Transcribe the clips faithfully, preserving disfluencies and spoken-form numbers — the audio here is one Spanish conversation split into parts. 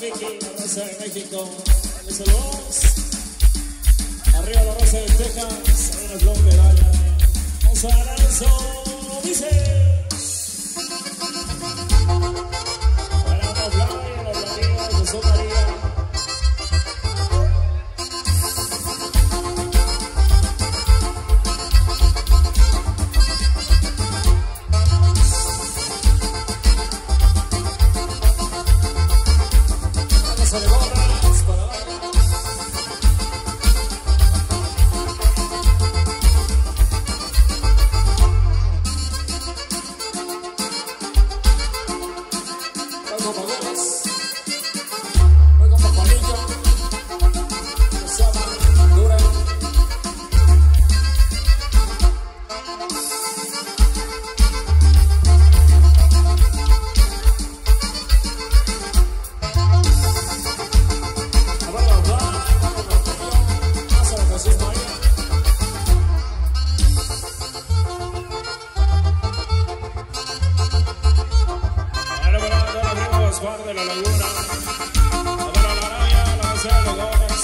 Mickey, la raza de México. Saludos. Arriba la raza de Texas. Hay una flor de Daya. Vamos a dar eso. Dice. Para los Flavio, los latinos, Jesús María. De la Laguna, a ver a la Araya, la García de los Gómez,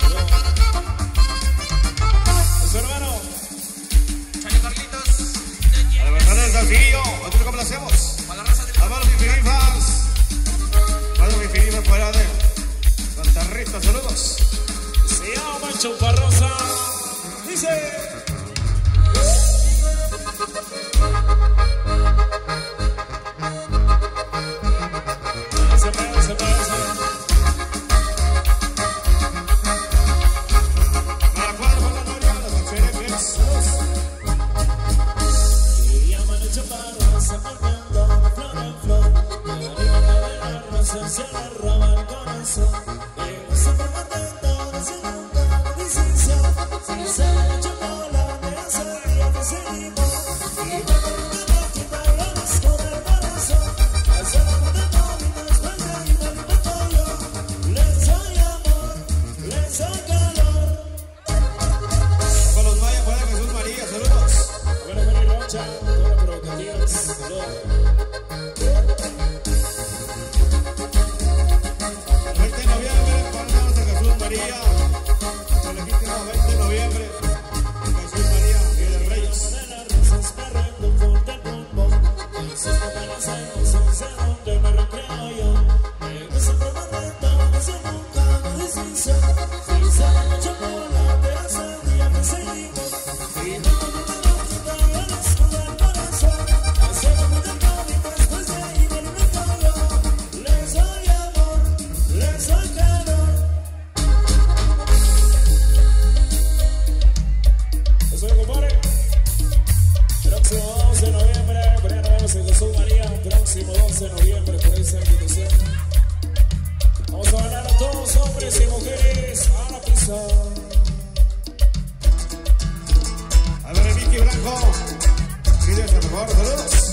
a su hermano Chale Carlitos, a la verdad del Saltillo, ¿cómo lo hacemos? para la raza de A manos infinitas, manos infinitas fuera de Santa Rita, saludos. se llama Chuparrosa, dice. Se le roba el corazón, pero se fue contento, no se nunca la licencia. Si se le chocolate, ese día que seguimos. Y me pregunté por qué bailones con el corazón. Hace la contento y después de ahí me alimento yo. Les doy amor, les doy calor. Para los mayas, fuera Jesús María, saludos. Bueno, Felipe Rocha, todas las provocativas, saludos. Próximo doce de noviembre por esa invitación. Vamos a bailar a todos, hombres y mujeres, a la pista. A ver, Mickey Blanco, pide el mejor, saludos.